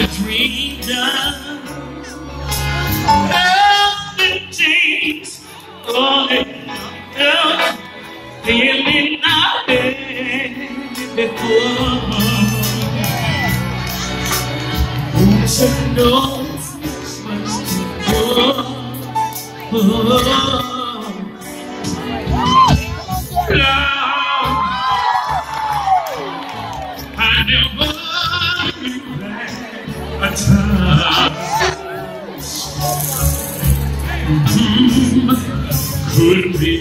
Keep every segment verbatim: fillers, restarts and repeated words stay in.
the dream done. Nothing changed. Oh, yeah. Feeling out there before. Who should know what's to go? Oh, I never knew that a time mm, could be.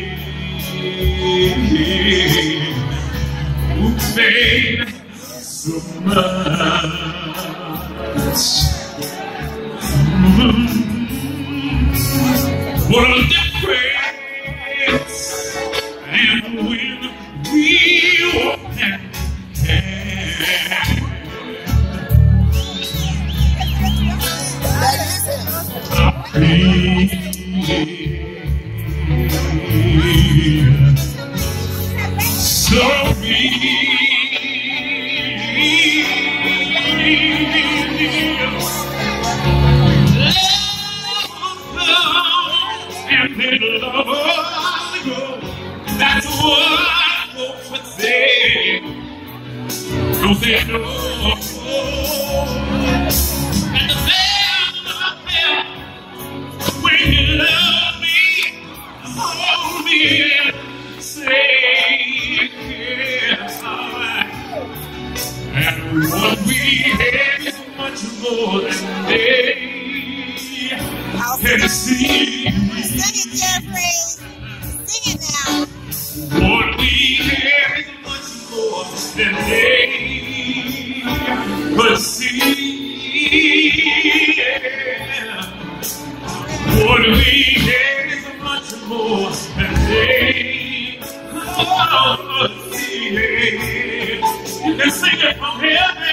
Who made so much? Mm, what a difference! And when we walk hand in hand, I feel so and then love go. That's what folks would say. Don't say no. And the best I felt when you love me, hold me and say yes, alright. And what we had is much more than they can see. Sing it, Jeffrey. Sing it now. What we have is much more than they could see. Yeah. What we have is much more than they could see. You can sing it from here.